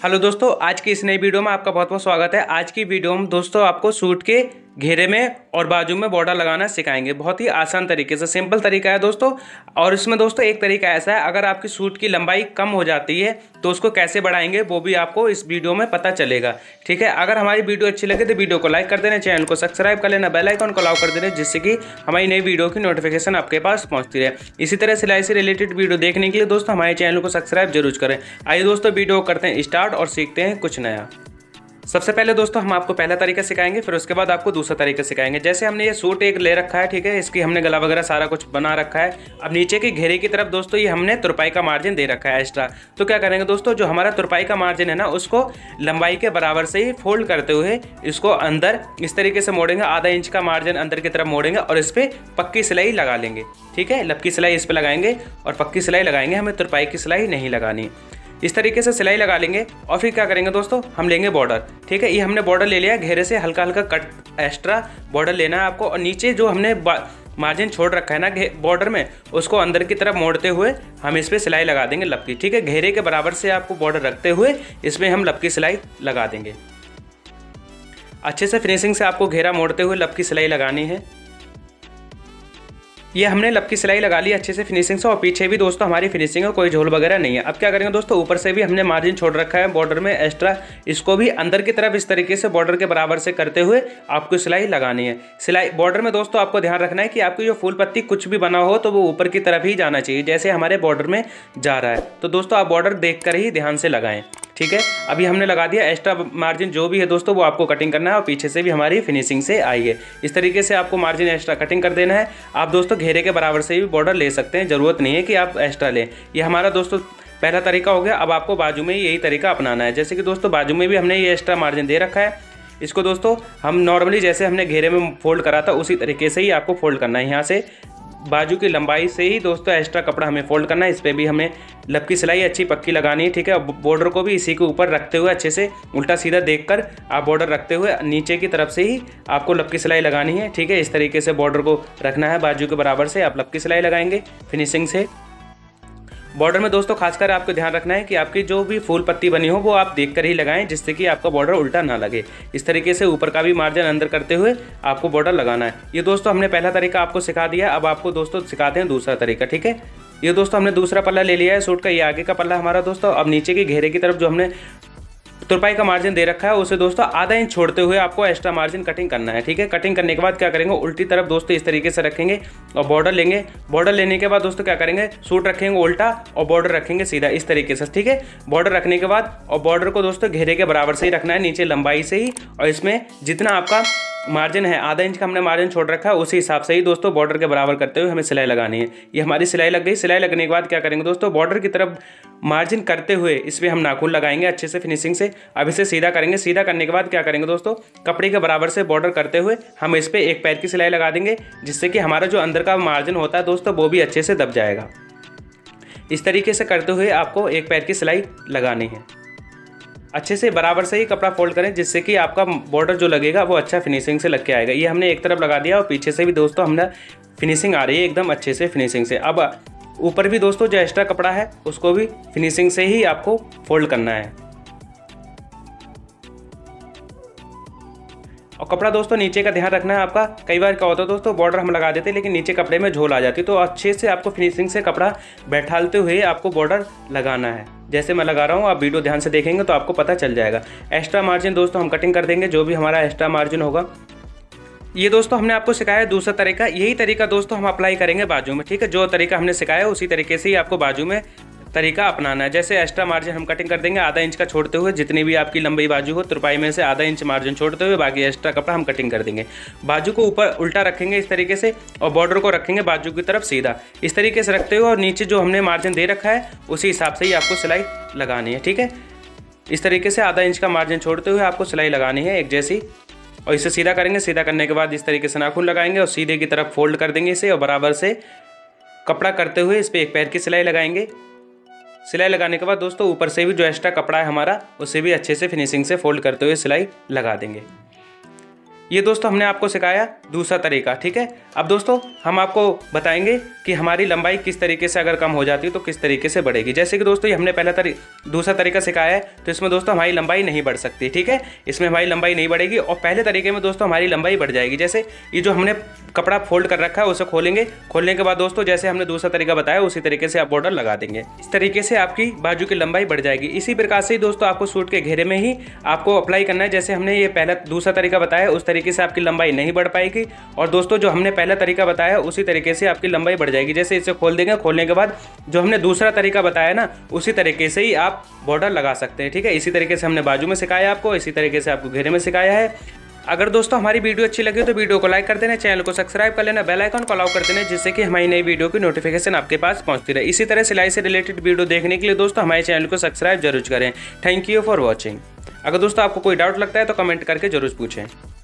Hello दोस्तों, आज की इस नई वीडियो में आपका बहुत बहुत स्वागत है। आज की वीडियो में दोस्तों आपको सूट के घेरे में और बाजू में बॉर्डर लगाना सिखाएंगे। बहुत ही आसान तरीके से, सिंपल तरीका है दोस्तों। और इसमें दोस्तों एक तरीका ऐसा है, अगर आपकी सूट की लंबाई कम हो जाती है तो उसको कैसे बढ़ाएंगे वो भी आपको इस वीडियो में पता चलेगा। ठीक है, अगर हमारी वीडियो अच्छी लगे तो वीडियो को लाइक कर देना, चैनल को सब्सक्राइब कर लेना, बेल आइकन को ऑल कर देना, जिससे कि हमारी नई वीडियो की नोटिफिकेशन आपके पास पहुंचती रहे। इसी तरह सिलाई से रिलेटेड वीडियो देखने के लिए दोस्तों हमारे चैनल को सब्सक्राइब जरूर करें। आइए दोस्तों वीडियो करते हैं स्टार्ट और सीखते हैं कुछ नया। सबसे पहले दोस्तों हम आपको पहला तरीका सिखाएंगे, फिर उसके बाद आपको दूसरा तरीका सिखाएंगे। जैसे हमने ये सूट एक ले रखा है, ठीक है, इसकी हमने गला वगैरह सारा कुछ बना रखा है। अब नीचे के घेरे की तरफ दोस्तों ये हमने तुरपाई का मार्जिन दे रखा है एक्स्ट्रा। तो क्या करेंगे दोस्तों, जो हमारा तुरपाई का मार्जिन है ना, उसको लंबाई के बराबर से ही फोल्ड करते हुए इसको अंदर इस तरीके से मोड़ेंगे। आधा इंच का मार्जिन अंदर की तरफ मोड़ेंगे और इस पर पक्की सिलाई लगा लेंगे। ठीक है, लपकी सिलाई इस पर लगाएंगे और पक्की सिलाई लगाएंगे, हमें तुरपाई की सिलाई नहीं लगानी। इस तरीके से सिलाई लगा लेंगे और फिर क्या करेंगे दोस्तों, हम लेंगे बॉर्डर। ठीक है, ये हमने बॉर्डर ले लिया, घेरे से हल्का हल्का कट एक्स्ट्रा बॉर्डर लेना है आपको। और नीचे जो हमने मार्जिन छोड़ रखा है ना बॉर्डर में, उसको अंदर की तरफ मोड़ते हुए हम इस पर सिलाई लगा देंगे लपकी। ठीक है, घेरे के बराबर से आपको बॉर्डर रखते हुए इसमें हम लपकी सिलाई लगा देंगे। अच्छे से फिनिशिंग से आपको घेरा मोड़ते हुए लपकी सिलाई लगानी है। ये हमने लपकी सिलाई लगा ली अच्छे से फिनिशिंग से, और पीछे भी दोस्तों हमारी फिनिशिंग है, कोई झोल वगैरह नहीं है। अब क्या करेंगे दोस्तों, ऊपर से भी हमने मार्जिन छोड़ रखा है बॉर्डर में एक्स्ट्रा, इसको भी अंदर की तरफ इस तरीके से बॉर्डर के बराबर से करते हुए आपको सिलाई लगानी है। सिलाई बॉर्डर में दोस्तों आपको ध्यान रखना है कि आपकी जो फूल पत्ती कुछ भी बना हो तो वो ऊपर की तरफ ही जाना चाहिए, जैसे हमारे बॉर्डर में जा रहा है। तो दोस्तों आप बॉर्डर देख कर ही ध्यान से लगाएं। ठीक है, अभी हमने लगा दिया। एक्स्ट्रा मार्जिन जो भी है दोस्तों वो आपको कटिंग करना है, और पीछे से भी हमारी फिनिशिंग से आई है। इस तरीके से आपको मार्जिन एक्स्ट्रा कटिंग कर देना है। आप दोस्तों घेरे के बराबर से भी बॉर्डर ले सकते हैं, जरूरत नहीं है कि आप एक्स्ट्रा लें। ये हमारा दोस्तों पहला तरीका हो गया। अब आपको बाजू में यही तरीका अपनाना है। जैसे कि दोस्तों बाजू में भी हमने ये एक्स्ट्रा मार्जिन दे रखा है, इसको दोस्तों हम नॉर्मली जैसे हमने घेरे में फोल्ड करा था उसी तरीके से ही आपको फोल्ड करना है। यहाँ से बाजू की लंबाई से ही दोस्तों एक्स्ट्रा कपड़ा हमें फोल्ड करना है। इस पर भी हमें लपकी सिलाई अच्छी पक्की लगानी है। ठीक है, बॉर्डर को भी इसी के ऊपर रखते हुए अच्छे से उल्टा सीधा देखकर आप बॉर्डर रखते हुए नीचे की तरफ से ही आपको लपकी सिलाई लगानी है। ठीक है, इस तरीके से बॉर्डर को रखना है, बाजू के बराबर से आप लपकी सिलाई लगाएंगे फिनिशिंग से। बॉर्डर में दोस्तों खासकर आपको ध्यान रखना है कि आपकी जो भी फूल पत्ती बनी हो वो आप देखकर ही लगाएं, जिससे कि आपका बॉर्डर उल्टा ना लगे। इस तरीके से ऊपर का भी मार्जिन अंदर करते हुए आपको बॉर्डर लगाना है। ये दोस्तों हमने पहला तरीका आपको सिखा दिया। अब आपको दोस्तों सिखाते हैं दूसरा तरीका। ठीक है, ये दोस्तों हमने दूसरा पल्ला ले लिया है सूट का, ये आगे का पल्ला हमारा दोस्तों। अब नीचे के घेरे की तरफ जो हमने तुरपाई का मार्जिन दे रखा है उसे दोस्तों आधा इंच छोड़ते हुए आपको एक्स्ट्रा मार्जिन कटिंग करना है। ठीक है, कटिंग करने के बाद क्या करेंगे, उल्टी तरफ दोस्तों इस तरीके से रखेंगे और बॉर्डर लेंगे। बॉर्डर लेने के बाद दोस्तों क्या करेंगे, सूट रखेंगे उल्टा और बॉर्डर रखेंगे सीधा इस तरीके से। ठीक है, बॉर्डर रखने के बाद और बॉर्डर को दोस्तों घेरे के बराबर से ही रखना है, नीचे लंबाई से ही, और इसमें जितना आपका मार्जिन है आधा इंच का हमने मार्जिन छोड़ रखा है उसी हिसाब से ही दोस्तों बॉर्डर के बराबर करते हुए हमें सिलाई लगानी है। ये हमारी सिलाई लग गई। सिलाई लगने के बाद क्या करेंगे दोस्तों, बॉर्डर की तरफ मार्जिन करते हुए इसमें हम नाखून लगाएंगे अच्छे से फिनिशिंग से। अब इसे सीधा करेंगे। सीधा करने के बाद क्या करेंगे दोस्तों, कपड़े के बराबर से बॉर्डर करते हुए हम इस पर एक पैर की सिलाई लगा देंगे, जिससे कि हमारा जो अंदर का मार्जिन होता है दोस्तों वो भी अच्छे से दब जाएगा। इस तरीके से करते हुए आपको एक पैर की सिलाई लगानी है। अच्छे से बराबर से ही कपड़ा फोल्ड करें, जिससे कि आपका बॉर्डर जो लगेगा वो अच्छा फिनिशिंग से लग के आएगा। ये हमने एक तरफ लगा दिया और पीछे से भी दोस्तों हमने फिनिशिंग आ रही है एकदम अच्छे से फिनिशिंग से। अब ऊपर भी दोस्तों जो एक्स्ट्रा कपड़ा है उसको भी फिनिशिंग से ही आपको फोल्ड करना है। और कपड़ा दोस्तों नीचे का ध्यान रखना है आपका। कई बार क्या होता है दोस्तों, बॉर्डर हम लगा देते हैं लेकिन नीचे कपड़े में झोल आ जाती है, तो अच्छे से आपको फिनिशिंग से कपड़ा बैठालते हुए आपको बॉर्डर लगाना है। जैसे मैं लगा रहा हूँ आप वीडियो ध्यान से देखेंगे तो आपको पता चल जाएगा। एक्स्ट्रा मार्जिन दोस्तों हम कटिंग कर देंगे, जो भी हमारा एक्स्ट्रा मार्जिन होगा। ये दोस्तों हमने आपको सिखाया है दूसरा तरीका। यही तरीका दोस्तों हम अप्लाई करेंगे बाजू में। ठीक है, जो तरीका हमने सिखाया उसी तरीके से ही आपको बाजू में तरीका अपनाना है। जैसे एक्स्ट्रा मार्जिन हम कटिंग कर देंगे आधा इंच का छोड़ते हुए, जितनी भी आपकी लंबी बाजू हो तुरपाई में से आधा इंच मार्जिन छोड़ते हुए बाकी एक्स्ट्रा कपड़ा हम कटिंग कर देंगे। बाजू को ऊपर उल्टा रखेंगे इस तरीके से और बॉर्डर को रखेंगे बाजू की तरफ सीधा इस तरीके से रखते हुए, और नीचे जो हमने मार्जिन दे रखा है उसी हिसाब से ही आपको सिलाई लगानी है। ठीक है, इस तरीके से आधा इंच का मार्जिन छोड़ते हुए आपको सिलाई लगानी है एक जैसी, और इसे सीधा करेंगे। सीधा करने के बाद इस तरीके से नाखून लगाएंगे और सीधे की तरफ फोल्ड कर देंगे इसे, और बराबर से कपड़ा करते हुए इस पर एक पैर की सिलाई लगाएंगे। सिलाई लगाने के बाद दोस्तों ऊपर से भी जो एक्स्ट्रा कपड़ा है हमारा उसे भी अच्छे से फिनिशिंग से फोल्ड करते हुए सिलाई लगा देंगे। ये दोस्तों हमने आपको सिखाया दूसरा तरीका, ठीक है। अब दोस्तों हम आपको बताएंगे कि हमारी लंबाई किस तरीके से अगर कम हो जाती है तो किस तरीके से बढ़ेगी। जैसे कि दोस्तों ये हमने दूसरा तरीका सिखाया है, तो इसमें दोस्तों हमारी लंबाई नहीं बढ़ सकती, ठीक है। इसमें हमारी लंबाई नहीं बढ़ेगी और पहले तरीके में दोस्तों हमारी लंबाई बढ़ जाएगी। जैसे ये जो हमने कपड़ा फोल्ड कर रखा है उसे खोलेंगे, खोलने के बाद दोस्तों जैसे हमने दूसरा तरीका बताया उसी तरीके से आप बॉर्डर लगा देंगे। इस तरीके से आपकी बाजू की लंबाई बढ़ जाएगी। इसी प्रकार से दोस्तों आपको सूट के घेरे में ही आपको अप्लाई करना है। जैसे हमने ये पहला दूसरा तरीका बताया उस तरीके से आपकी लंबाई नहीं बढ़ पाएगी, और दोस्तों जो हमने पहला तरीका बताया उसी तरीके से आपकी लंबाई बढ़ जाएगी। जैसे इसे खोल देंगे, खोलने के बाद जो हमने दूसरा तरीका बताया ना उसी तरीके से ही आप बॉर्डर लगा सकते हैं, ठीक है। इसी तरीके से हमने बाजू में सिखाया आपको, इसी तरीके से आपको घेरे में सिखाया है। अगर दोस्तों हमारी वीडियो अच्छी लगी तो वीडियो को लाइक कर देना, चैनल को सब्सक्राइब कर लेना, बेल आइकन को अलाउ कर देना, जिससे कि हमारी नई वीडियो की नोटिफिकेशन आपके पास पहुंचती रहे। इसी तरह सिलाई से रिलेटेड वीडियो देखने के लिए दोस्तों हमारे चैनल को सब्सक्राइब जरूर करें। Thank you for watching. अगर दोस्तों आपको कोई डाउट लगता है तो कमेंट करके जरूर पूछें।